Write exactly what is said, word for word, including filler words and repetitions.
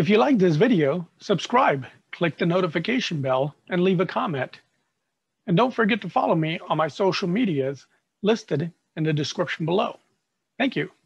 If you like this video, subscribe, click the notification bell, and leave a comment. And don't forget to follow me on my social medias listed in the description below. Thank you.